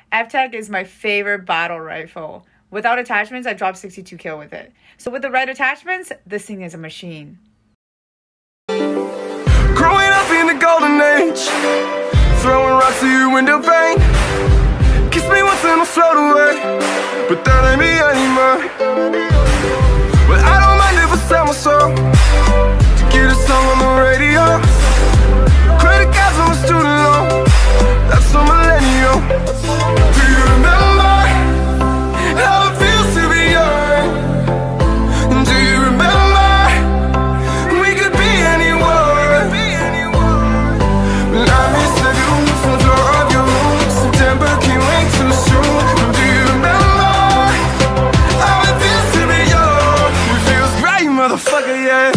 Ftac is my favorite battle rifle. Without attachments, I dropped 62 kill with it. So with the right attachments, this thing is a machine. Growing up in the golden age, throwing rocks to your window pane. Kiss me once and I'll float away, but that ain't me anymore. But I don't mind if I sell my soul to get a song on the radio. Credit cards on a student loan, that's a millennial. Do you remember how it feels to be young? Do you remember we could be anyone? But I miss the view from the floor of your room. September came way too soon. Do you remember how it feels to be young? It feels great, motherfucker, yeah.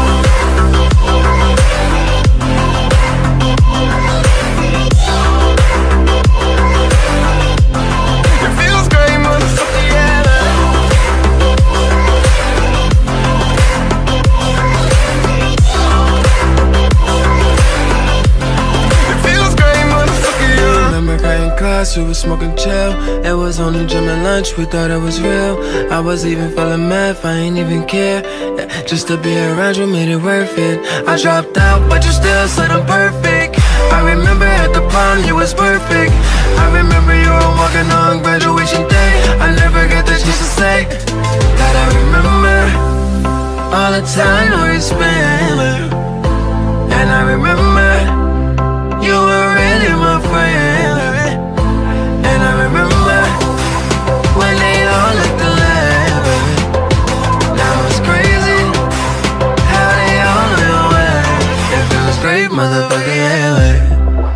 We was smoking chill. It was only gym and lunch, we thought it was real. I was even feeling math, I ain't even care. Just to be around you made it worth it. I dropped out, but you still said I'm perfect. I remember at the prom, you was perfect. I remember you were walking on graduation day. I never got the chance to say that I remember all the time we spent. And I remember you were really my friend. And I remember when they all looked alike. Now it's crazy how they all went away. It feels great, motherfucker, yeah, baby.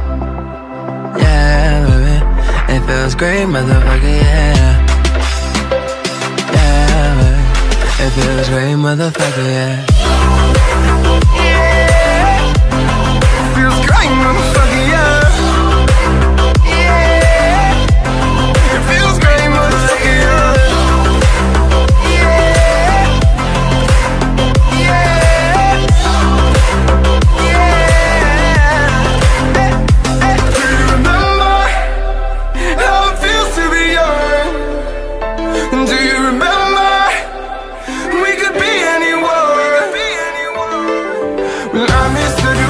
Yeah, baby. It feels great, motherfucker, yeah. Yeah, baby. It feels great, motherfucker, yeah. Yeah. It feels great, motherfucker, yeah. I miss the